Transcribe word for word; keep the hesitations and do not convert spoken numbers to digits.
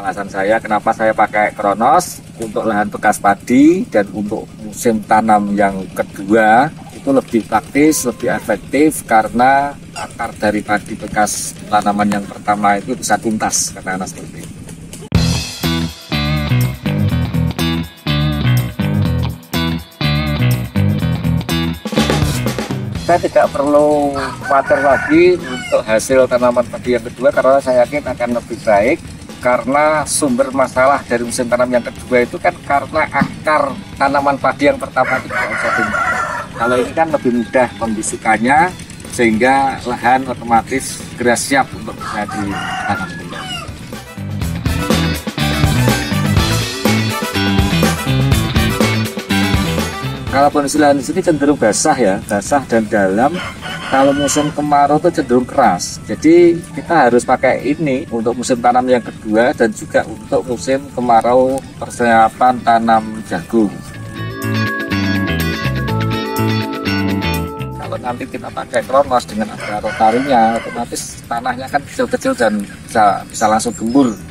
alasan saya kenapa saya pakai Kronos untuk lahan bekas padi dan untuk musim tanam yang kedua itu lebih praktis, lebih efektif karena akar dari padi bekas tanaman yang pertama itu bisa tuntas karena seperti itu. Saya tidak perlu khawatir lagi untuk hasil tanaman padi yang kedua karena saya yakin akan lebih baik karena sumber masalah dari musim tanam yang kedua itu kan karena akar tanaman padi yang pertama itu tidak bisa tumbuh. Kalau ini kan lebih mudah kondisikannya sehingga lahan otomatis segera siap untuk bisa ditanam. Kalau kondisi lahan di sini cenderung basah ya, basah dan dalam. Kalau musim kemarau itu cenderung keras. Jadi kita harus pakai ini untuk musim tanam yang kedua dan juga untuk musim kemarau persiapan tanam jagung. Kalau nanti kita pakai Kronos dengan ada rotarinya, otomatis tanahnya kan kecil-kecil dan bisa bisa langsung gembur.